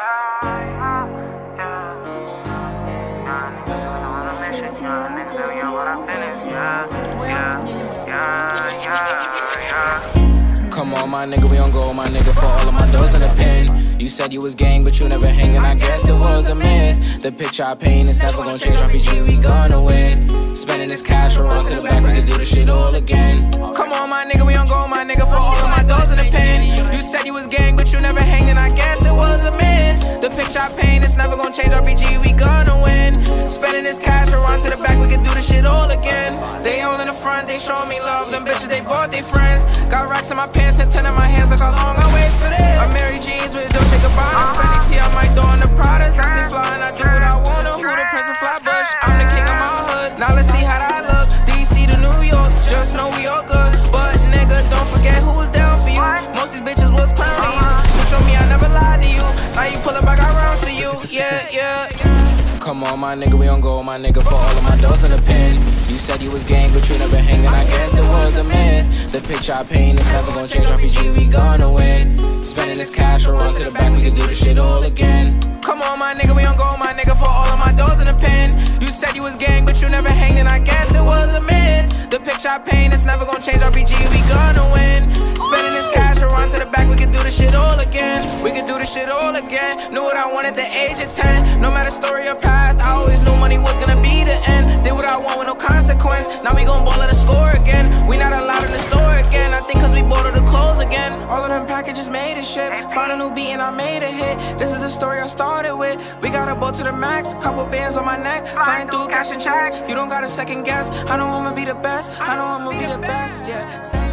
Come on, my nigga, we on go, my nigga, for all of my doors in the pen. You said you was gang, but you never hanging, I guess it was a miss. The picture I paint is never gonna change, RPG, we gonna win. Spending this cash, we'll run to the back, we can do this shit all again. Come on, my nigga, we on go, my nigga, for all of my doors in the pen. You said you was gang, but you never hanging, I guess it was a miss. The picture I paint is never gonna change, RPG, we gonna win. Spending this cash, we'll run to the back, we can do this shit all again. They all in the front, they show me love, them bitches, they bought their friends. Got racks in my pants and 10 in my hands, look how long I wait for this. I'm Mary Jeans with Dolce Gabbana, Fendi T on my door, and the Pradas. I stay fly and I do what I wanna. Who the Prince of Flatbush? I'm the king of my hood. Now let's see how that look. DC to New York, just know we all good. But nigga, don't forget who was down for you. Most these bitches was clowning you. Switch on me, I never lied to you. Now you pull up, I got rounds for you. Yeah, yeah. Come on, my nigga, we on go, my nigga, for all of my doors in the pen. You said you was gang, but you never hanging, I guess it was a miss. The picture I paint is never gonna change, RPG, we gonna win. Spending this cash, we'll run to the back, we can do this shit all again. Come on, my nigga, we on go, my nigga, for all of my doors in the pen. You said you was gang, but you never hanging, I guess it was a myth. The picture I paint is never gonna change, RPG, we gonna win. Spending this cash, we'll run to the back, we can do this shit all again. We can do this shit all again. Knew what I wanted at the age of 10. No matter story or path, I always knew money was gonna be the end. Did what I want with no consequence. Now we gon' ball at the score again. We not allowed in the store again. I think cause we bought all the clothes again. All of them packages made a shit. Found a new beat and I made a hit. This is the story I started with. We got a boat to the max, couple bands on my neck, flying through cash and checks. You don't got a second guess. I know I'ma be the best. I know I'ma be the best. Yeah. Same